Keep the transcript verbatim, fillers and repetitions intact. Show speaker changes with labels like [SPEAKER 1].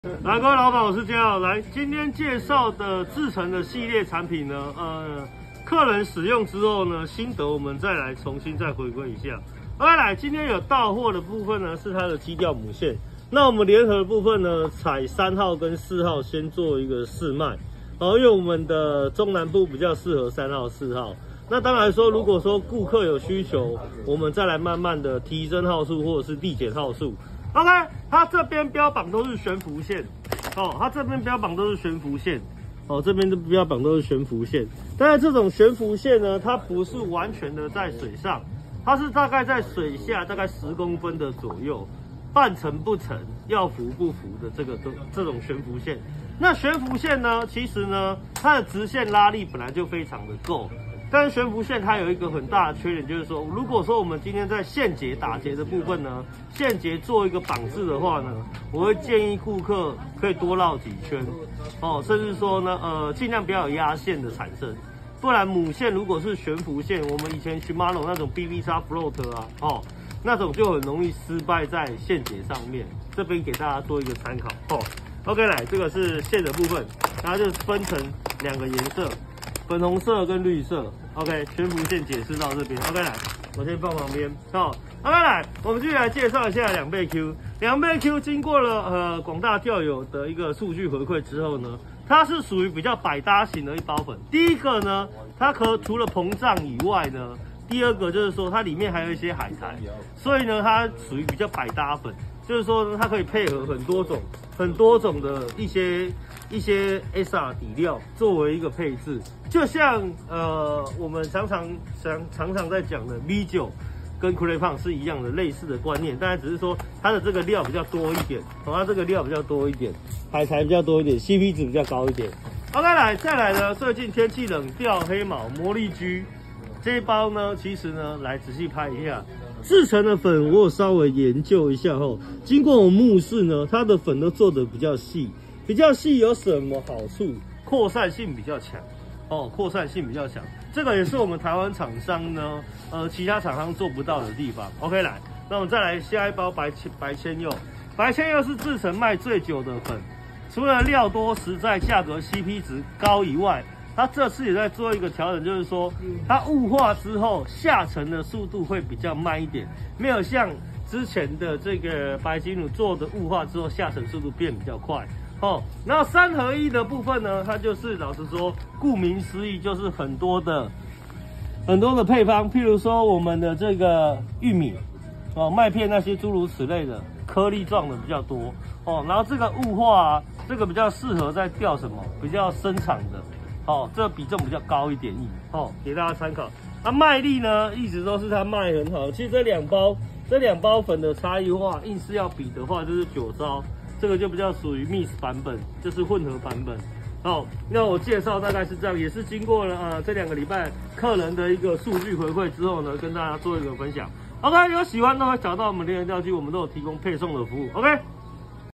[SPEAKER 1] 来，各位老板，我是嘉豪。来，今天介绍的制成的系列产品呢，呃，客人使用之后呢，心得我们再来重新再回归一下。OK， 来，今天有到货的部分呢是它的基调母线，那我们联合的部分呢，采三号跟四号先做一个试卖，哦，因为我们的中南部比较适合三号、四号。那当然说，如果说顾客有需求，我们再来慢慢的提升号数或者是递减号数。OK， 它这边标榜都是悬浮线，哦，它这边标榜都是悬浮线，哦，这边的标榜都是悬浮线。但是这种悬浮线呢，它不是完全的在水上，它是大概在水下大概十公分的左右，半沉不沉，要浮不浮的这个这种悬浮线。那悬浮线呢，其实呢，它的直线拉力本来就非常的够。但是悬浮线它有一个很大的缺点，就是说，如果说我们今天在线结打结的部分呢，线结做一个绑制的话呢，我会建议顾客可以多绕几圈，哦，甚至说呢，呃，尽量不要有压线的产生，不然母线如果是悬浮线，我们以前 Shimano 那种 B V X float 啊，哦，那种就很容易失败在线结上面。这边给大家做一个参考哦。OK， 来，这个是线的部分，它就分成两个颜色。粉红色跟绿色 ，OK， 悬浮线解释到这边 ，OK， 来，我先放旁边，好 ，OK， 来，我们继续来介绍一下两倍 Q， 两倍 Q 经过了呃广大钓友的一个数据回馈之后呢，它是属于比较百搭型的一包粉。第一个呢，它可除了膨胀以外呢，第二个就是说它里面还有一些海苔，所以呢，它属于比较百搭粉。就是说呢，它可以配合很多种、很多种的一些一些 S R 底料作为一个配置，就像呃我们常常常常常在讲的 V 九跟 Craypon 是一样的类似的观念，当然只是说它的这个料比较多一点，哦，它这个料比较多一点，海苔比较多一点 ，C P 值比较高一点。OK， 来再来呢，最近天气冷，钓黑毛魔力居这一包呢，其实呢，来仔细拍一下。制成的粉我有稍微研究一下后，经过我目视呢，它的粉都做得比较细，比较细有什么好处？扩散性比较强，哦，扩散性比较强，这个也是我们台湾厂商呢，呃，其他厂商做不到的地方。OK， 来，那我们再来下一包白千白千柚，白千柚是制成卖最久的粉，除了料多实在、价格 C P 值高以外。它这次也在做一个调整，就是说它雾化之后下沉的速度会比较慢一点，没有像之前的这个白金乳做的雾化之后下沉速度变比较快哦。然后三合一的部分呢，它就是老实说，顾名思义就是很多的很多的配方，譬如说我们的这个玉米哦、麦片那些诸如此类的颗粒状的比较多哦。然后这个雾化啊，这个比较适合在钓什么比较生长的。哦，这个比重比较高一点一哦，给大家参考。它卖力呢，一直都是它卖很好。其实这两包这两包粉的差异化，硬是要比的话，就是九招，这个就比较属于 mix 版本，就是混合版本。哦，那我介绍大概是这样，也是经过了呃这两个礼拜客人的一个数据回馈之后呢，跟大家做一个分享。OK， 有喜欢的话找到我们联合钓具，我们都有提供配送的服务。OK。